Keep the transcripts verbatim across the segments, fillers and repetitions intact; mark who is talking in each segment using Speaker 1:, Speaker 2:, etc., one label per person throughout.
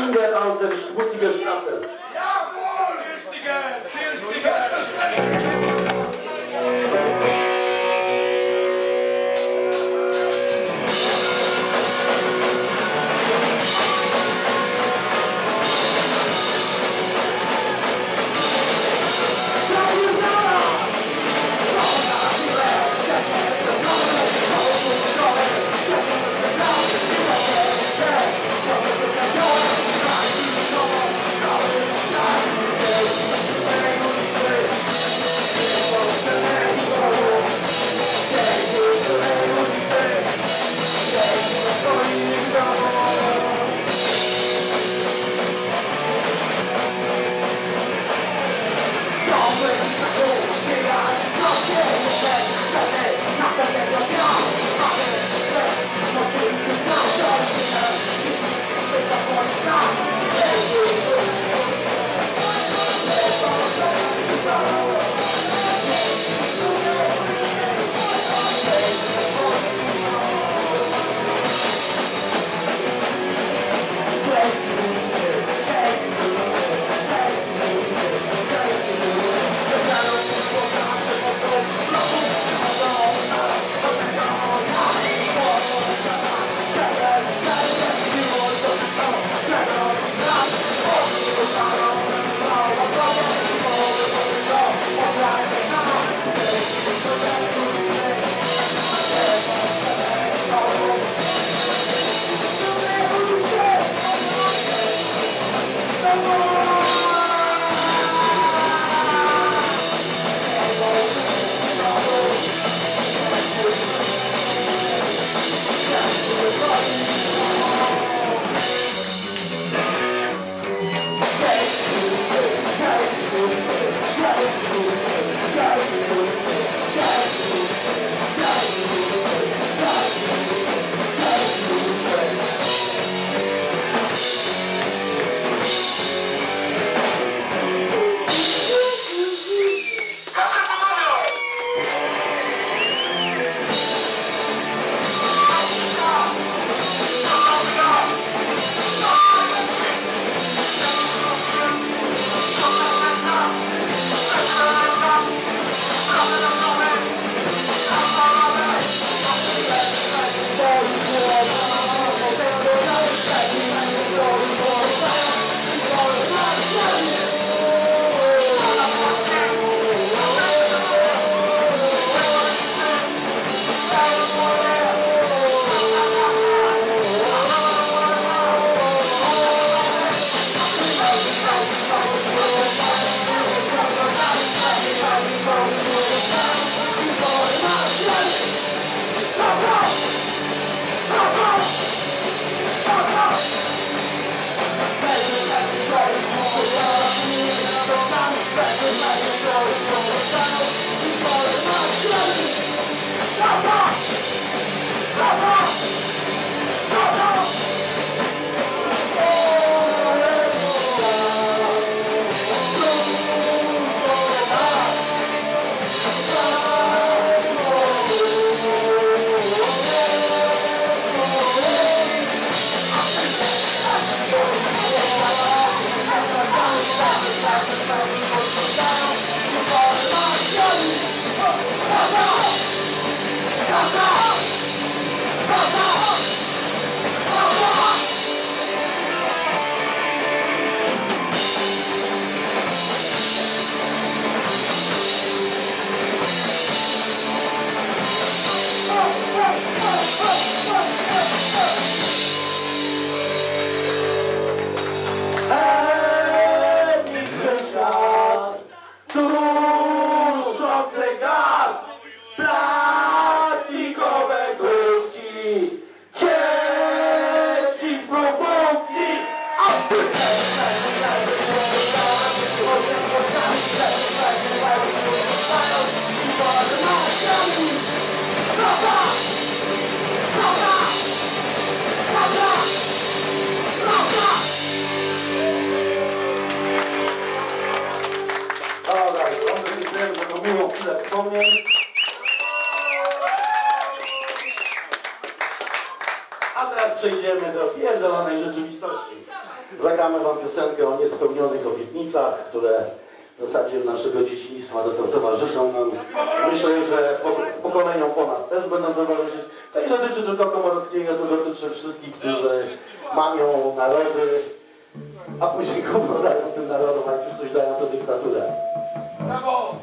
Speaker 1: Inger aus der schmutzigen Straße.
Speaker 2: Jawohl, Dirstiger, Dirstiger.
Speaker 1: Wspomnień. A teraz przejdziemy do pierdolonej rzeczywistości. Zagramy wam piosenkę o niespełnionych obietnicach, które w zasadzie naszego dzieciństwa do, towarzyszą nam. Myślę, że pokoleniom po nas też będą towarzyszyć. To nie dotyczy tylko Komorowskiego, to dotyczy wszystkich, którzy mamią narody, a później komu dają tym narodom, a jak coś dają, to dyktaturę.
Speaker 2: Brawo!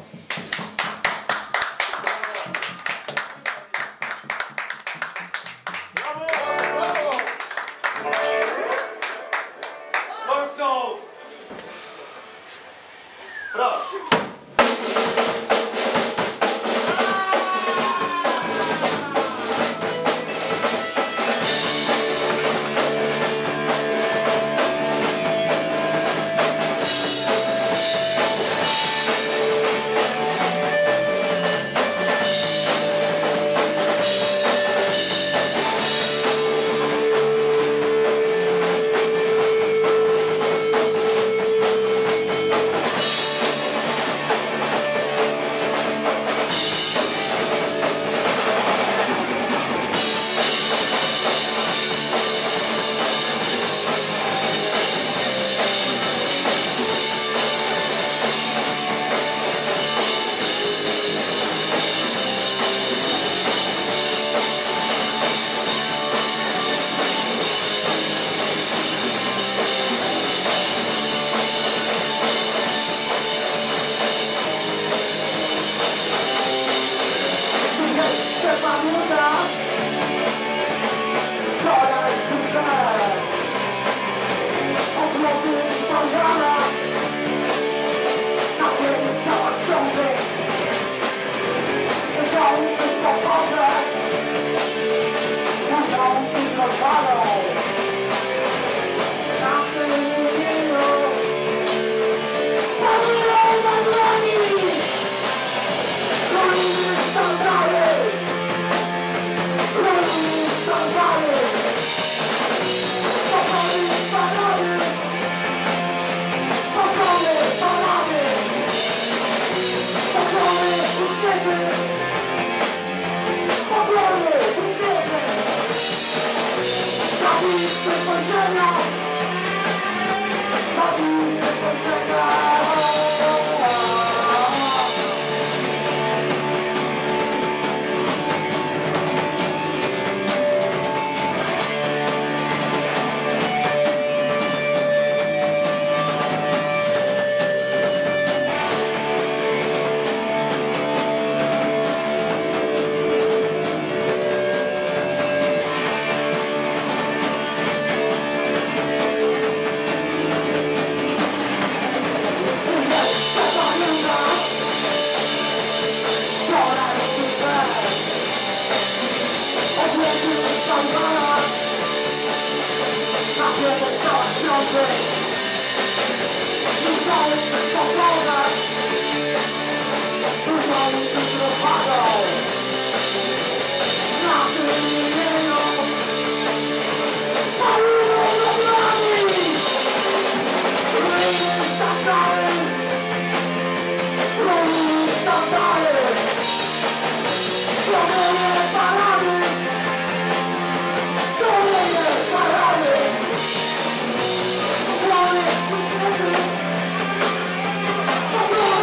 Speaker 3: Come on!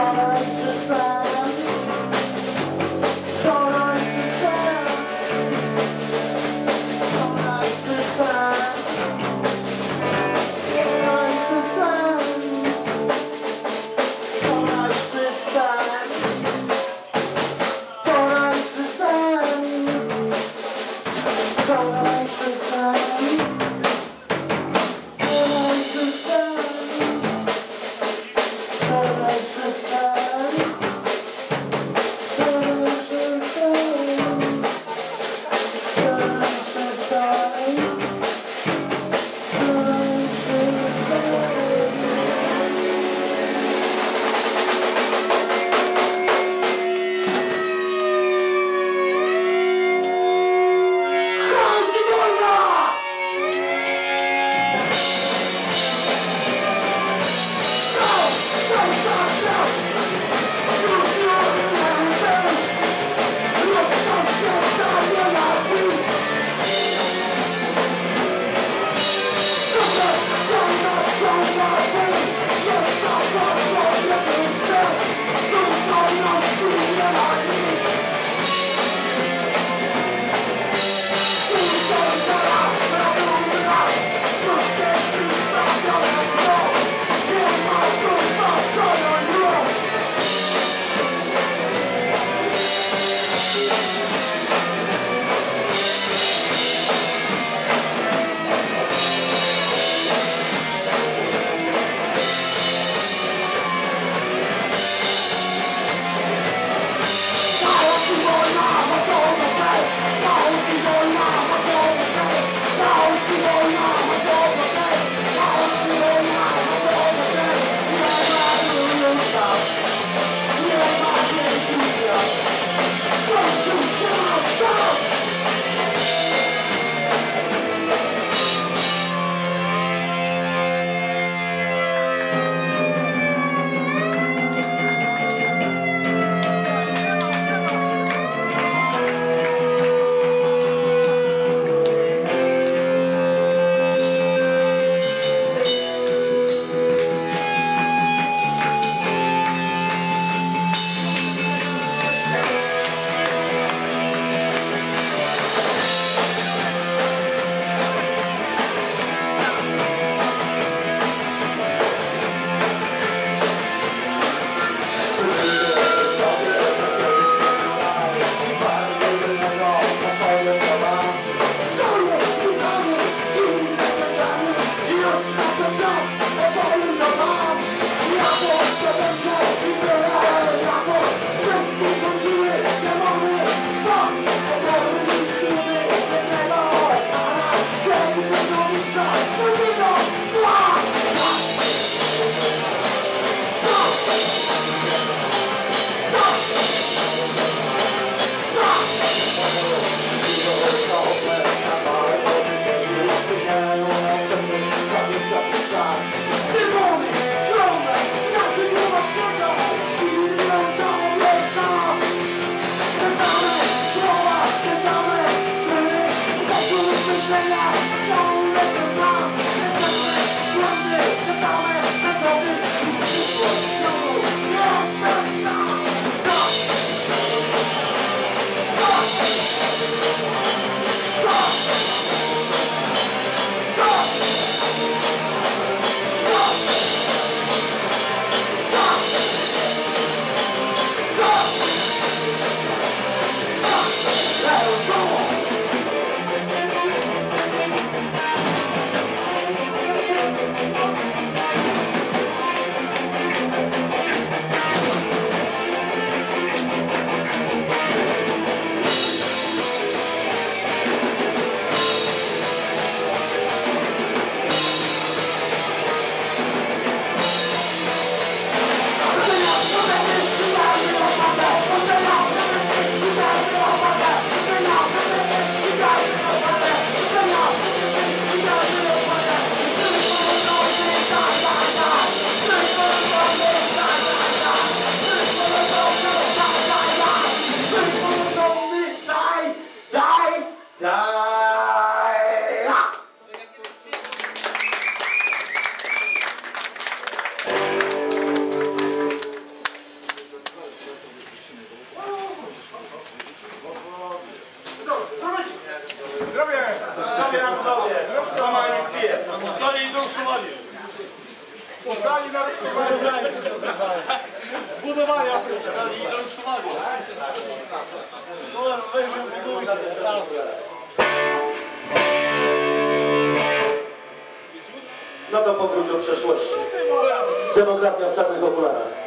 Speaker 1: najlepszy sen. To najlepszy sen. To najlepszy sen. To najlepszy sen. To najlepszy sen. To najlepszy sen. To najlepszy sen. To najlepszy sen.
Speaker 3: rusztowania, proszę. Do rusztowania. No, weźmy, budujcie, prawda.
Speaker 1: No to powrót do przeszłości. Demokracja w czarnych okularach.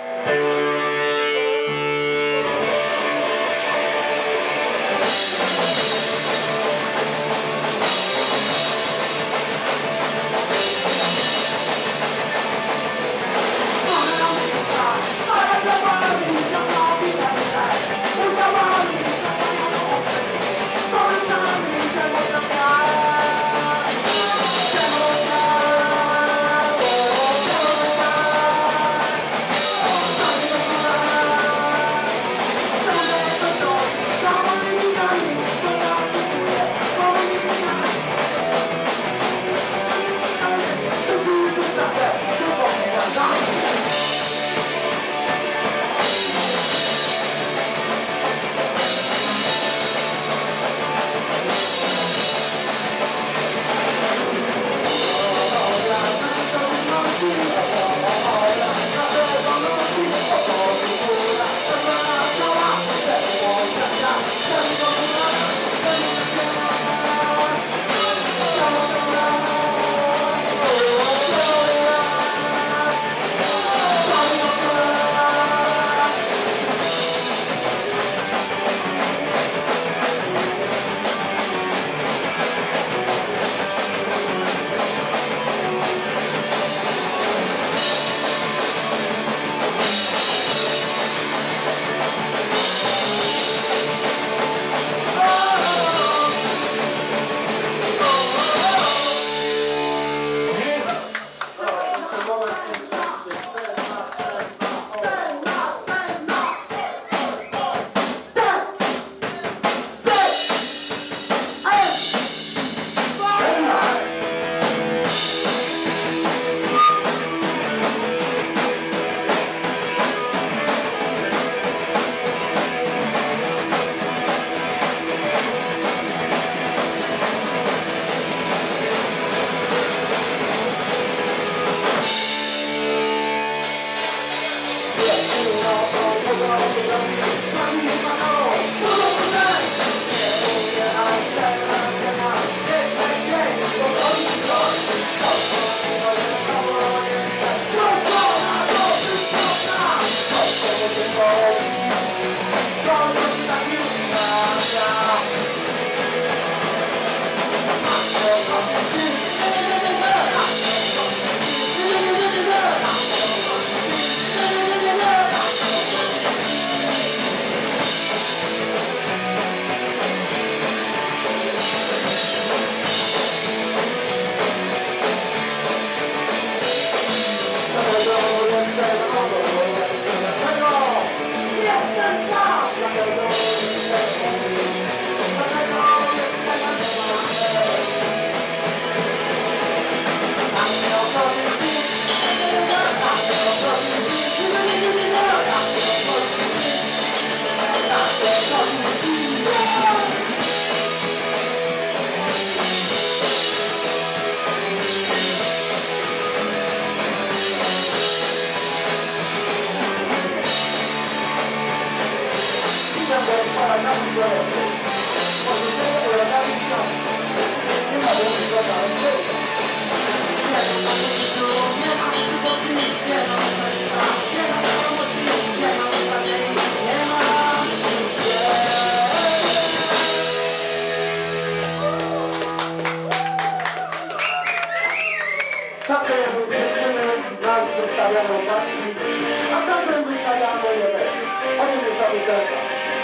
Speaker 1: Czasem dziewczyny nas wystawiają zacni, a czasem wystawiamy je my. O tym jest ta piosenka.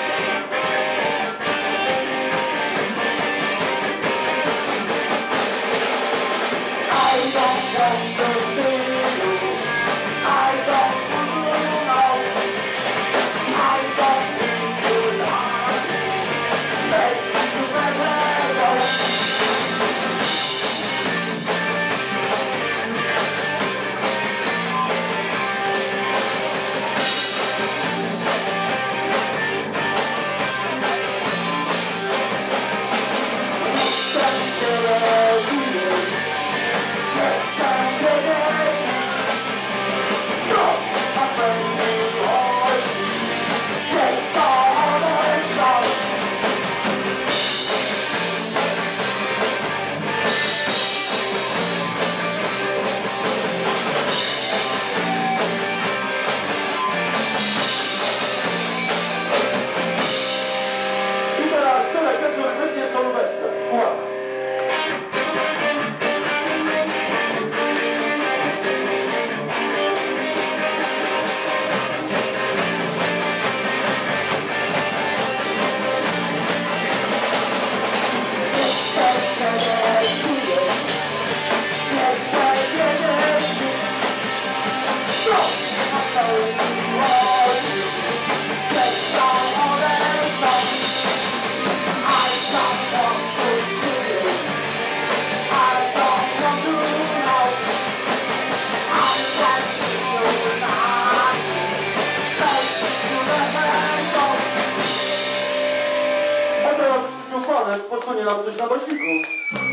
Speaker 1: I don't want to see you. I don't want to know. I don't need you now. Take me to my level. Janek posunie nam coś na basiku.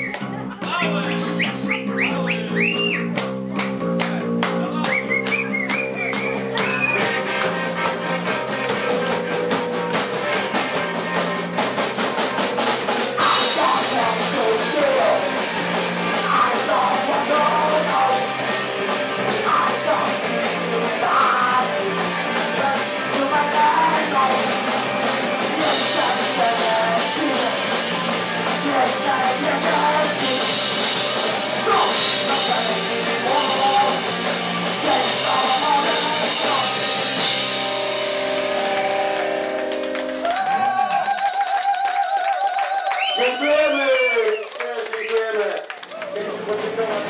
Speaker 1: Dziękujemy! Dziękujemy! Chcieliśmy podziękować.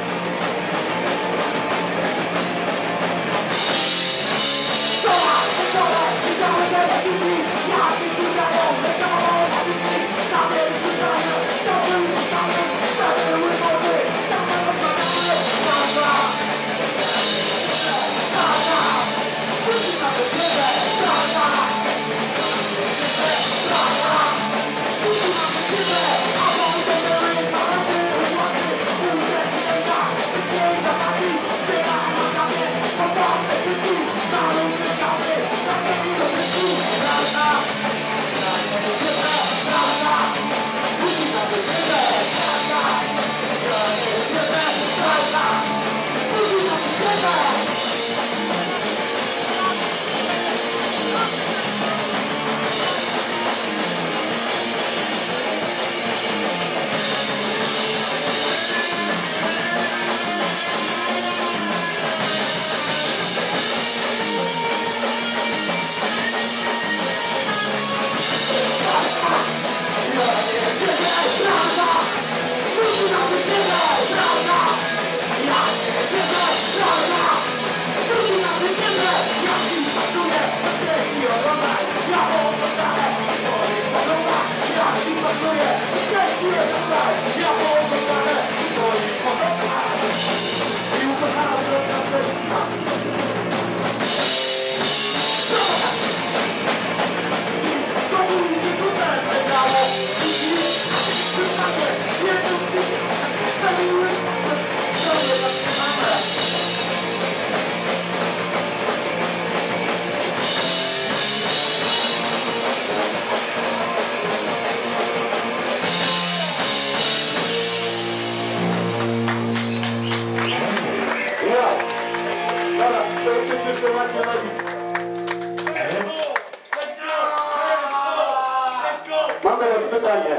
Speaker 1: Mam teraz pytanie.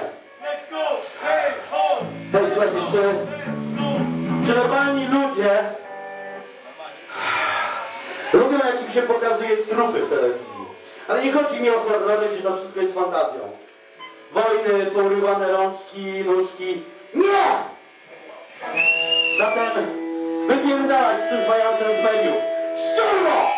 Speaker 1: Hej, słuchajcie, czy, czy normalni ludzie lubią, jak im się pokazuje trupy w telewizji? Ale nie chodzi mi o horrory, gdzie to wszystko jest fantazją. Wojny, pourywane rączki, nóżki. Nie! Zatem wypierdalać z tym fajansem z mediów. Szczurno!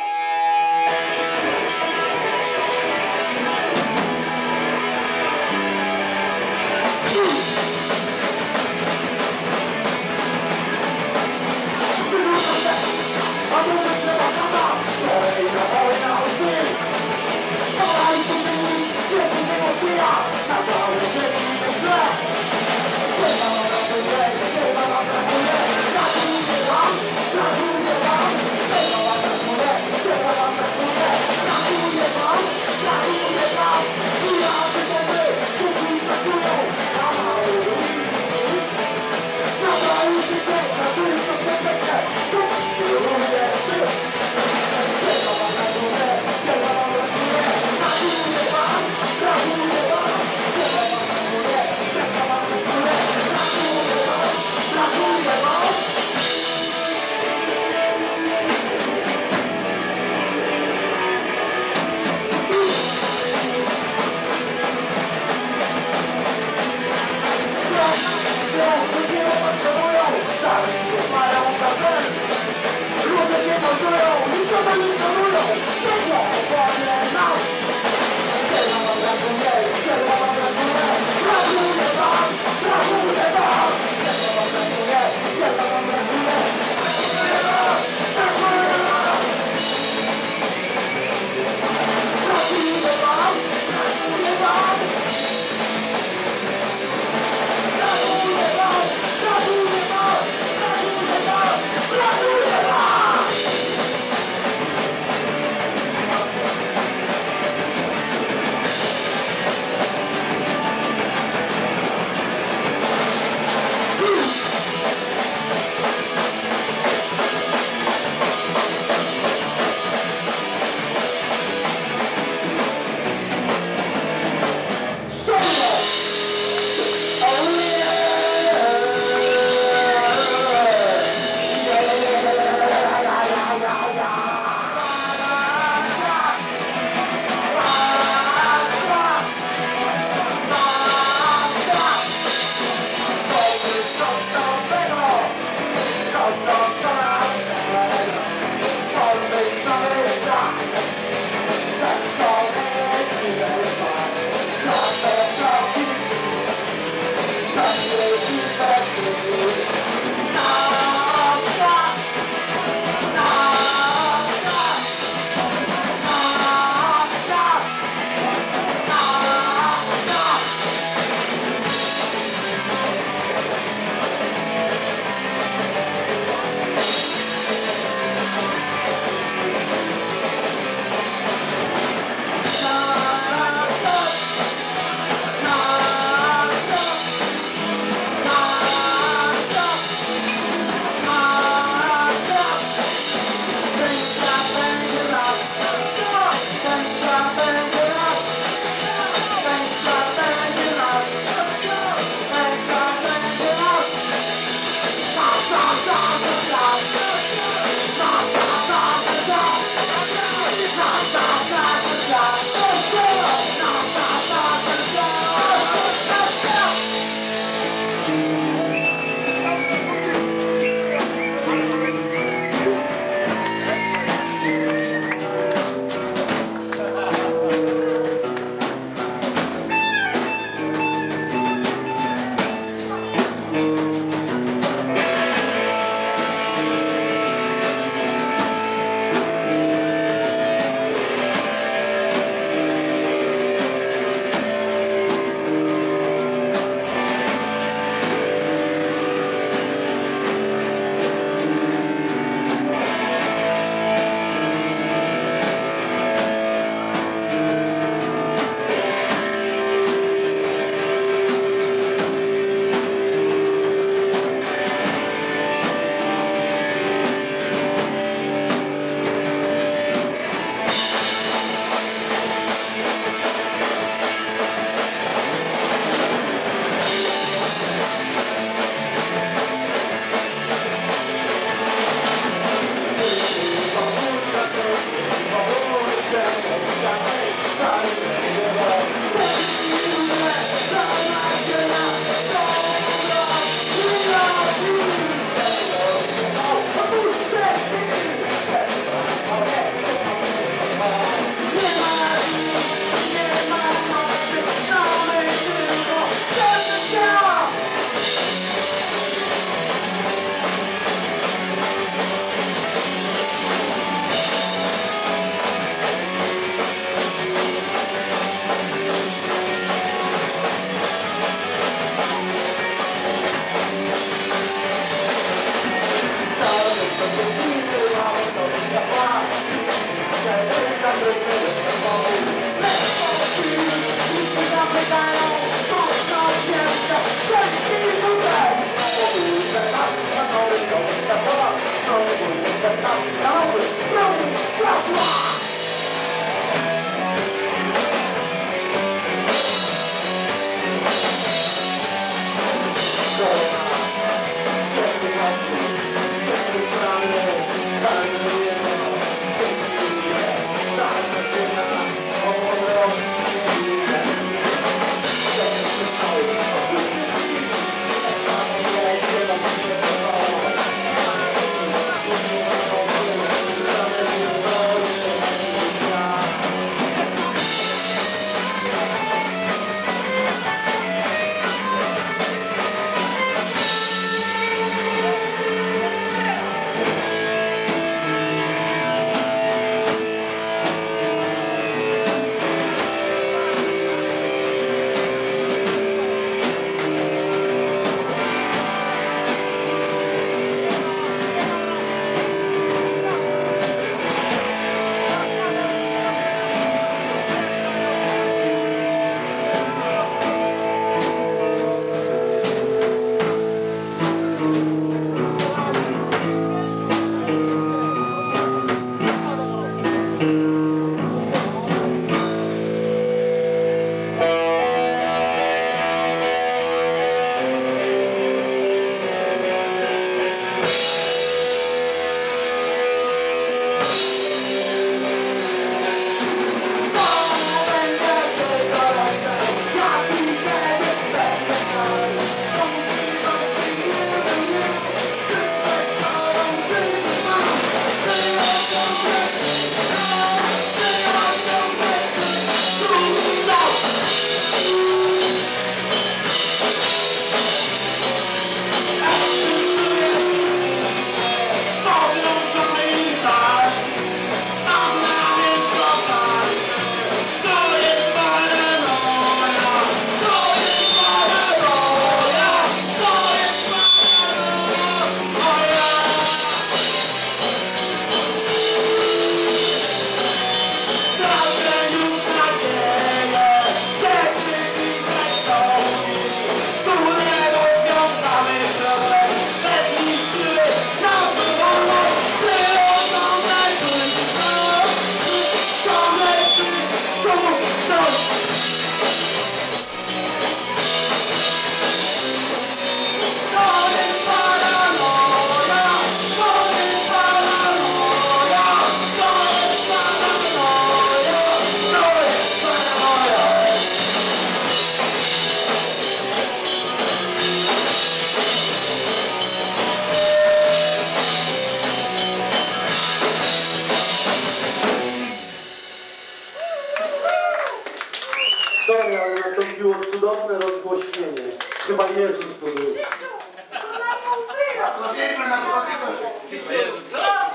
Speaker 1: Sorry, ale nastąpiło cudowne rozgłośnienie. Chyba Jezus tu był.
Speaker 2: Rozwiejmy na podatkę.
Speaker 3: Jezus!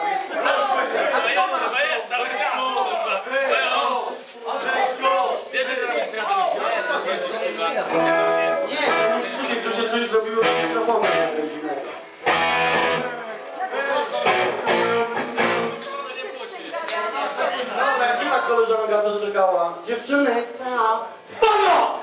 Speaker 1: Nie, Krzysiek, tu się coś zrobiło z mikrofonem rodzinnego. Dobra, jak ta koleżanka co czekała? Dziewczyny, co? Wpadło!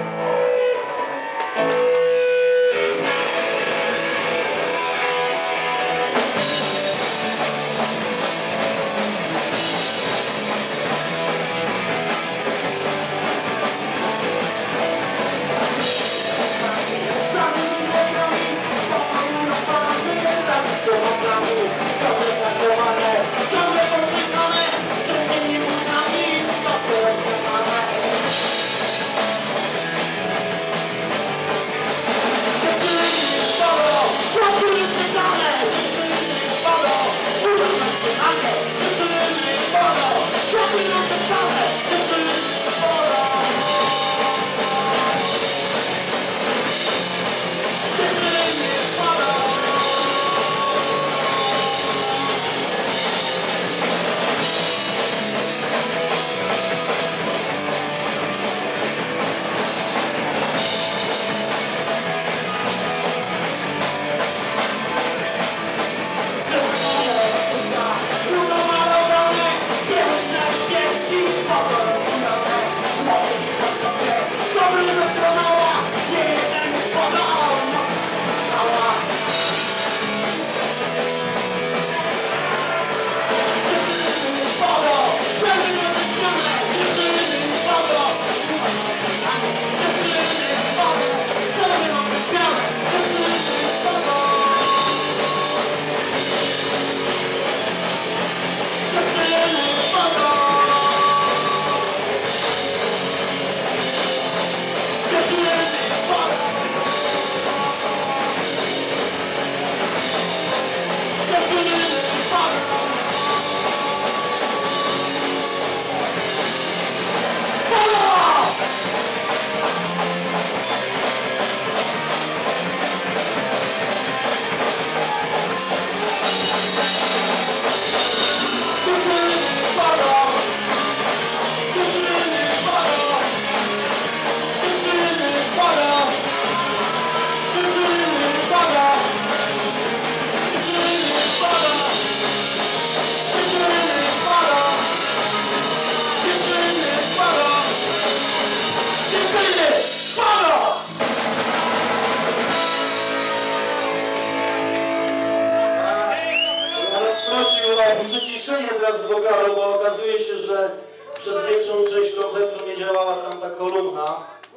Speaker 1: Przyciszenie teraz z wokalu, bo okazuje się, że przez większą część koncertu nie działała tam ta kolumna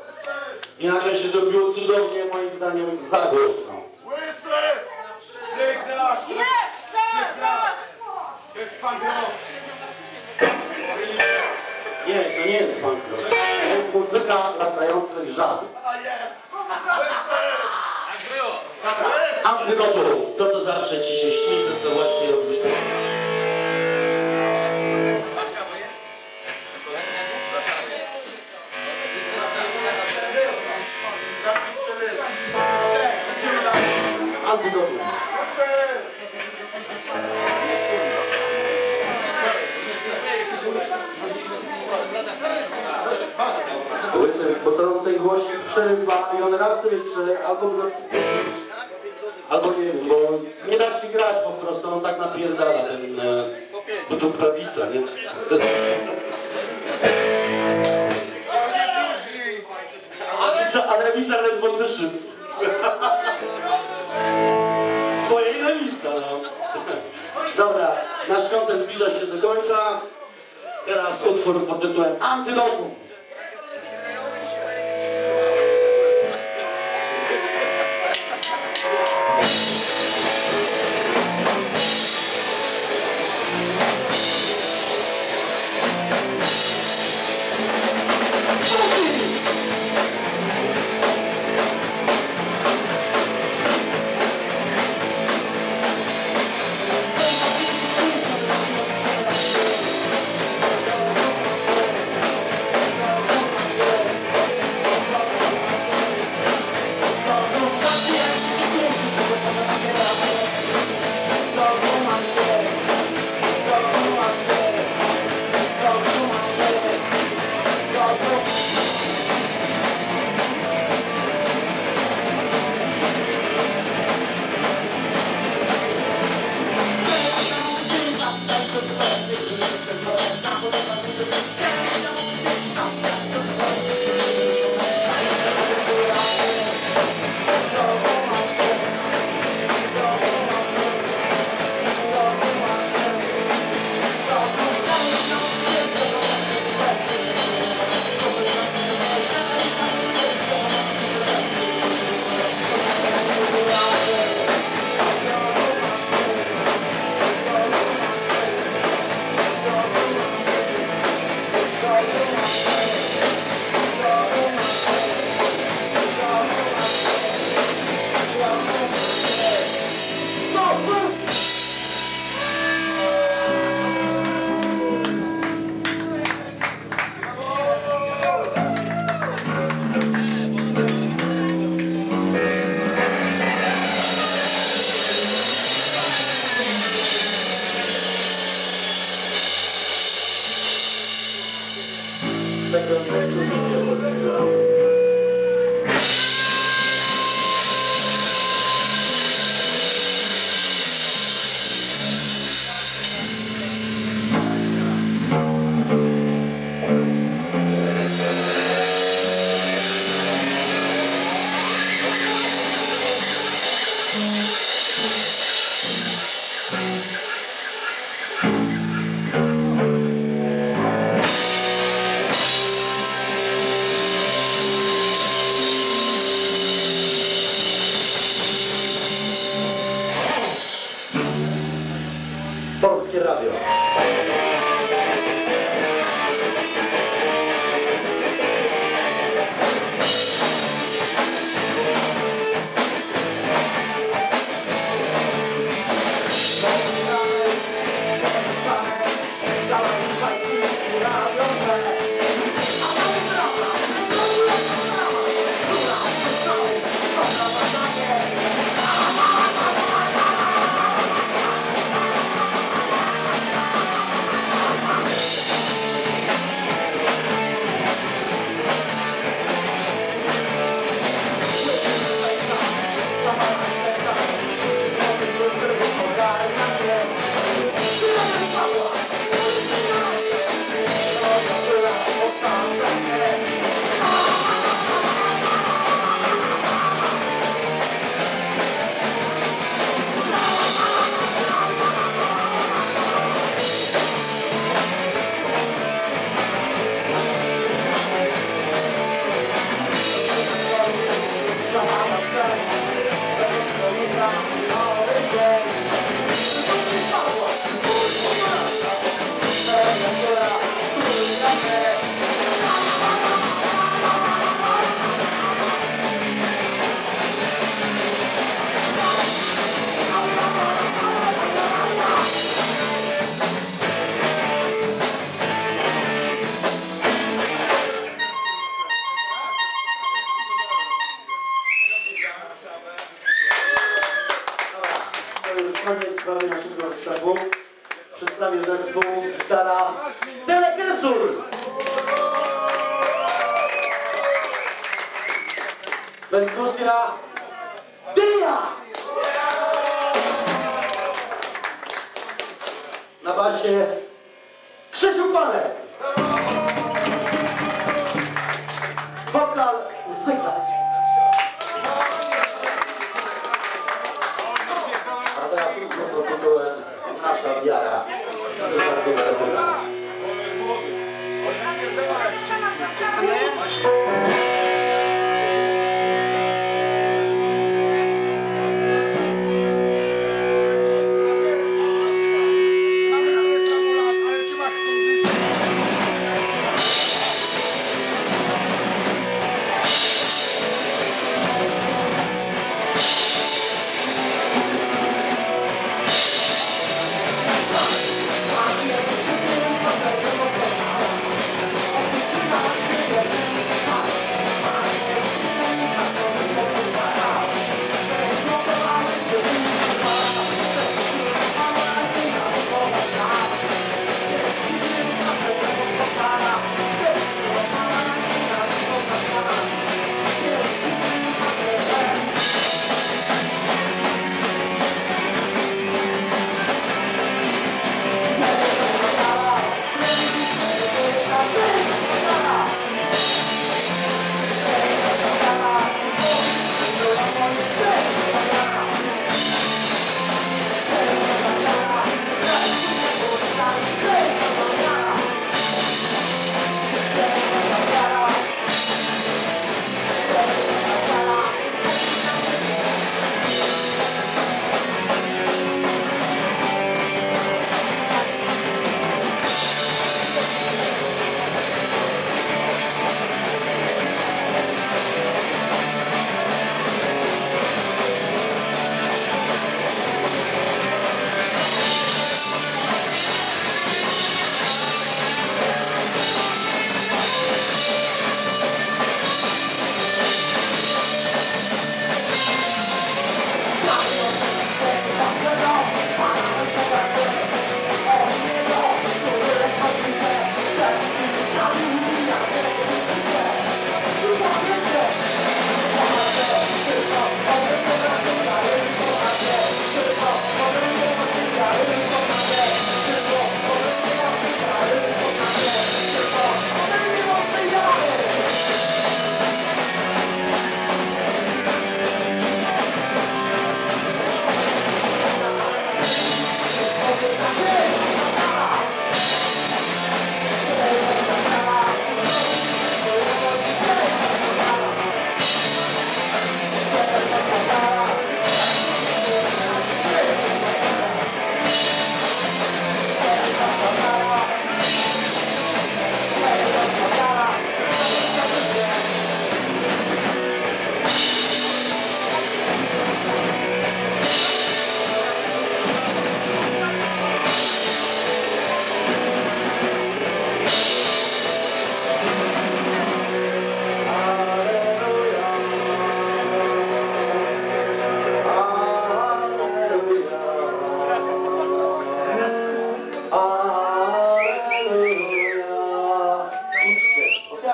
Speaker 1: i nagle się zrobiło cudownie, moim zdaniem, za głośno.
Speaker 2: Łysy! Zygzak! Zygzak! Jak pan grał.
Speaker 1: Nie, to nie jest punk rock. To jest muzyka latających żab.
Speaker 2: A jest! Łysy!
Speaker 1: Antydotum, to co zawsze ci się śni, to co właśnie robisz ty. Antydotum. Łysy, bo to ten głośnik przerywa i on raz sobie przerywa, albo go albo nie wiem, bo nie da się grać po prostu, on tak napierdala ten, e, bo to prawica, nie? A lewica, a lewica ledwo dyszy. Twojej lewica, no. Dobra, nasz koncert zbliża się do końca. Teraz utwór pod tytułem Antydotum. Tego nie słyszycie polskiego. Polskie Radio. Koniec sprawy naszego występu. Przedstawię zespół gitara Telekesur. Perkusja Dyja. Na basie Krzysiu Palek. Wokal Zygzak. Nasza wiara.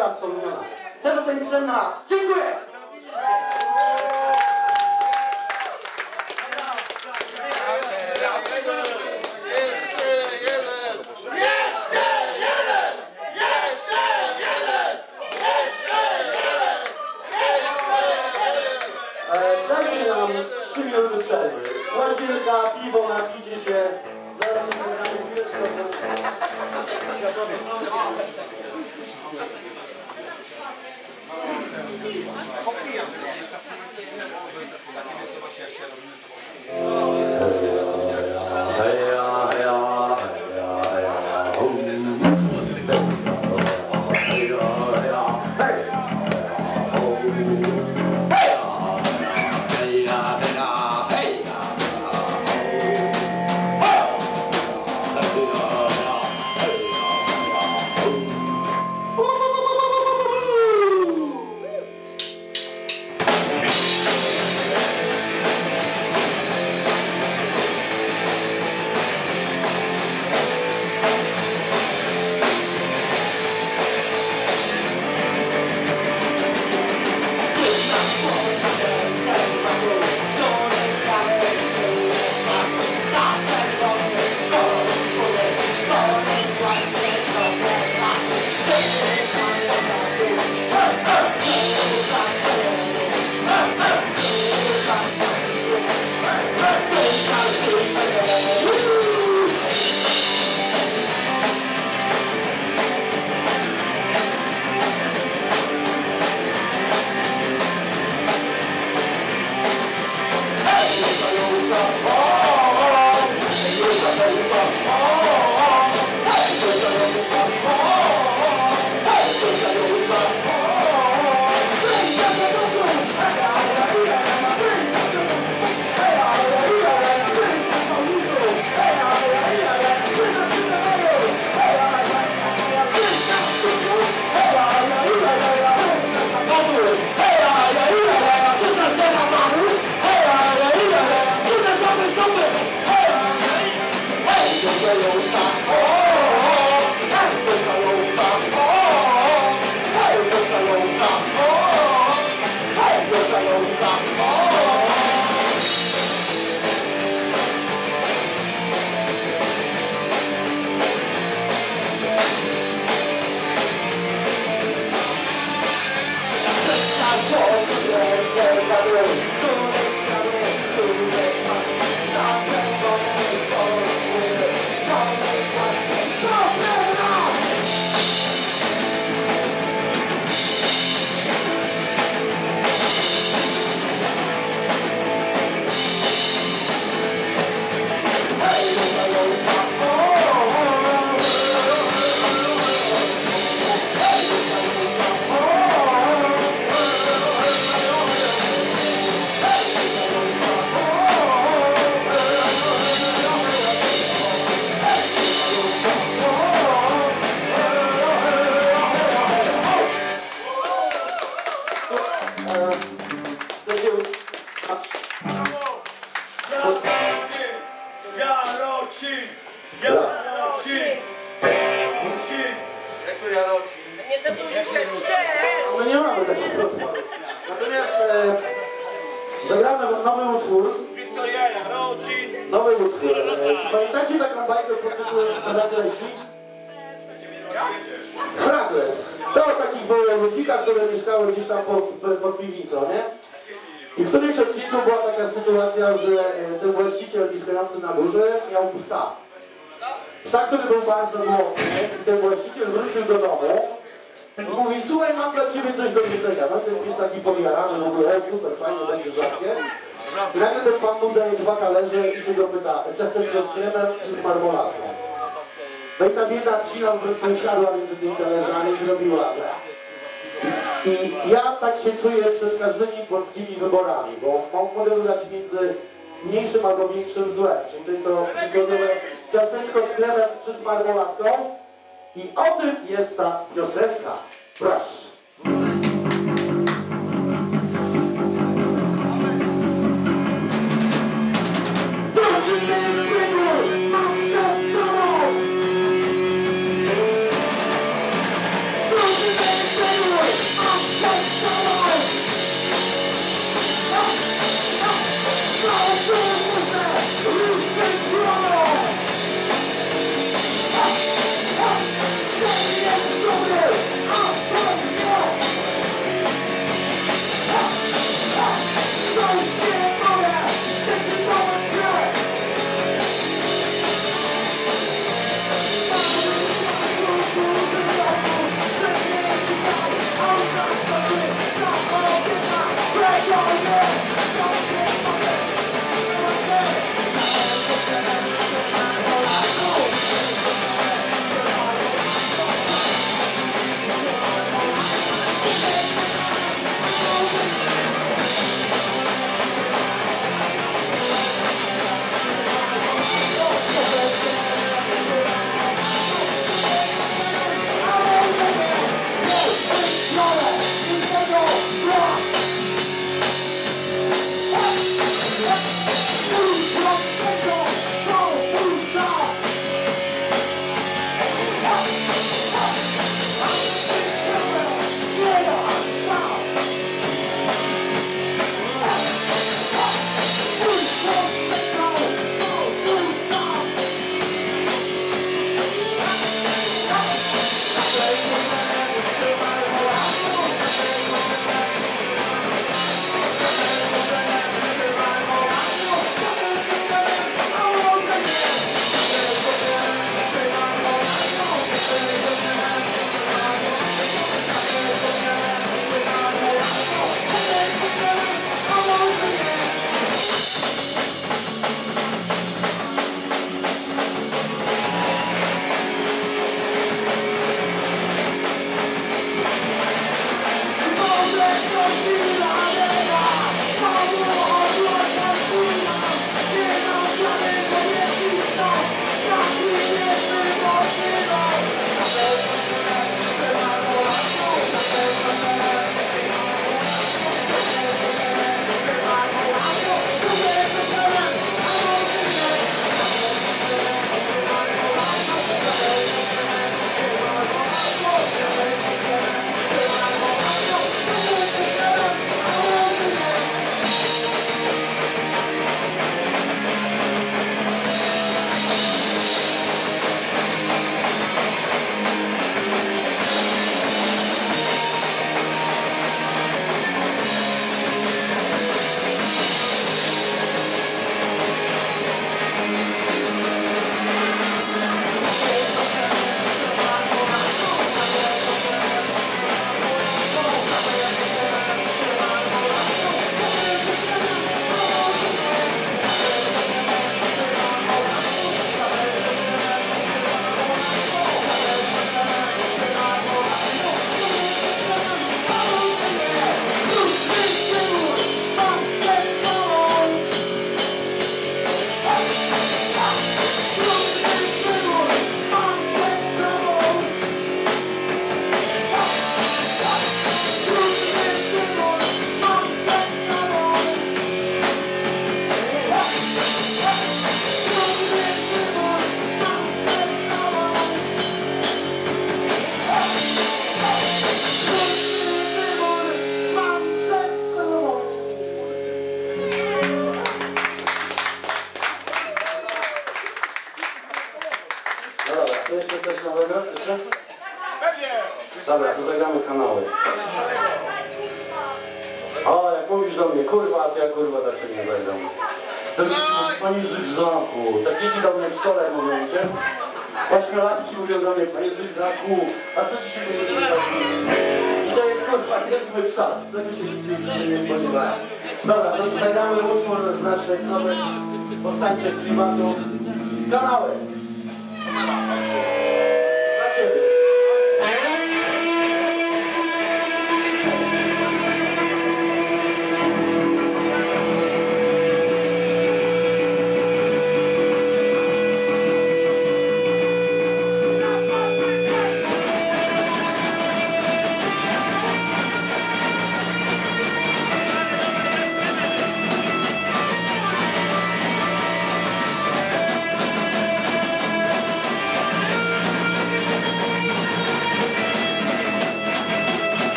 Speaker 1: raz spełniona. Też o ten cena. Dziękuję! Dajcie nam trzy minuty przerwy. Łazienka, piwo, napicie się. Zaraz zagramy chwileczkę.
Speaker 2: Popijam. Takie miejscowości jak się robimy, co
Speaker 1: Heja, heja, heja, heja, hum. Heja, heja, heja, hum. Heja, heja, heja, heja, hum. Heja, heja, heja, hum.
Speaker 2: Jarocin! Jarocin! Jarocin! Jak to Jarocin?
Speaker 4: Nie dodujesz się cztery!
Speaker 1: My nie mamy takiego utworu. Natomiast e, zagramy nowy utwór.
Speaker 2: Wiktoria Jarocin!
Speaker 1: Nowy utwór. E, pamiętacie taką bajkę pod tytułem Fraglesi? Fragles. To o takich było ludzikach, które mieszkały gdzieś tam pod, pod piwnicą, nie? I w którymś odcinku była taka sytuacja, że ten właściciel mieszkający na górze miał psa. Psa, który był bardzo głodny. I ten właściciel wrócił do domu i mówi: słuchaj, mam dla ciebie coś do jedzenia. No ten pies taki podjarany, w ogóle super fajnie, będzie żarcie. I nagle ten pan mu daje dwa talerze i się go pyta: ciasteczko z kremem czy z marmoladą? No i ta biedna psina po prostu usiadła między tymi talerzami i zrobiła. I ja tak się czuję przed każdymi polskimi wyborami, bo mogę wybrać między mniejszym albo większym złem. Czyli to jest to przykładowe ciasteczko z kremem czy z marmolatką. I o tym jest ta piosenka. Proszę. Proszę, To jeszcze coś nowego? Jeszcze?
Speaker 2: Pewnie!
Speaker 1: Dobra, to zagramy kanały. O, jak mówisz do mnie kurwa, to ja kurwa dla ciebie nie zagram. To mi panie Zygzaku. Tak dzieci do mnie w szkole mówią, wiecie? Ośmiolatki mówią do mnie, panie Zygzaku, a co ci się będzie robić? I to jest kurwa niezły psat. Co mi się nie spodziewałem. Dobra, to zagramy utwór z naszych nowych powstańczych klimatów. Kanały. Dla ciebie.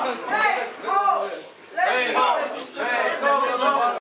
Speaker 3: Polska!